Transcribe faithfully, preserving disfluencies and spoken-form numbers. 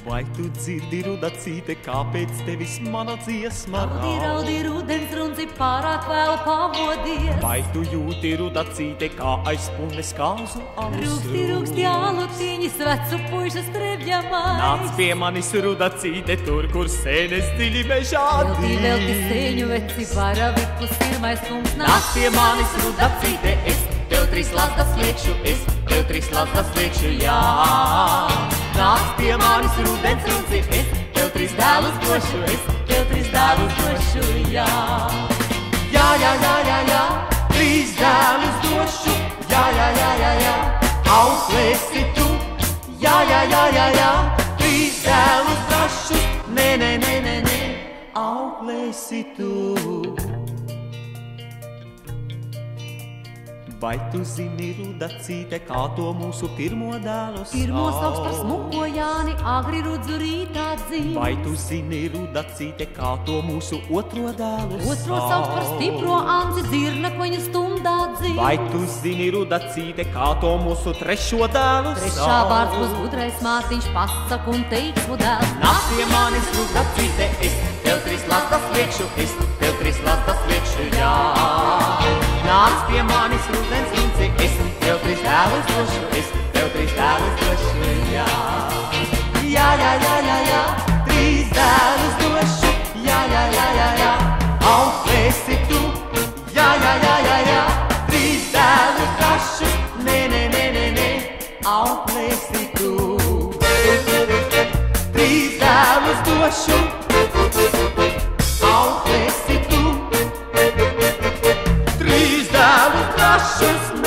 Vai tu dzirdi, rudacīte, kāpēc tevis mana dziesma Raudi, raudi, rudens runci pārāk vēl pavodies. Vai tu jūti, rudacīte, kā aizpūnes kāzu alus Rūksti, rūksti, alutiņas, vecu puiša strevjamais. Nāc pie manis, rudacīte, tur, kur sēnes dziļi mežā Velti, velti, sēņu veci, varavipus, pirmais kungs nāc. Nāc pie manis, rudacīte, es tev trīs lasdas liekšu, es tev trīs lasdas liekšu, jā. Nāc pie manis, rudens runci, es tev trīs dēlus došu, es tev trīs dēlus došu, jā. Jā, jā, jā, jā, jā, trīs dēlus došu, jā, jā, jā, jā, jā, auklēsi tu, jā, jā, jā, jā, jā, trīs dēlus drašus, nē, nē, nē, nē, nē, auklēsi tu. Vai tu zini, rudacīte, kā to mūsu pirmo dēlu sauc? Pirmo sauc par smuko Jāni, agri rudzu rītā dzīves. Vai tu zini, rudacīte, kā to mūsu otro dēlu sauc? Otro sauc par stipro Anci, dzirnekveņa stundā dzīves. Vai tu zini, rudacīte, kā to mūsu trešo dēlu sauc? Trešā vārds būs gudrais mātiņš, pasak un teiksmu dēls. Nāc pie manis, rudacīte, es tev trīs lasdas liekšu, es tev trīs lasdas liekšu, jā. Nāc pie manis, rudens runci, es tev trīs dēlus došu, es tev trīs dēlus došu, jā. Jā, jā, jā, jā, jā, trīs dēlus došu, jā, jā, jā, jā, jā, auklēsi tu, jā, jā, jā, jā, jā, trīs dēlus drašus, nē, nē, nē, nē, nē, auklēsi tu. Trīs dēlus došu, auklēsi tu. Trīs dēlus drašus,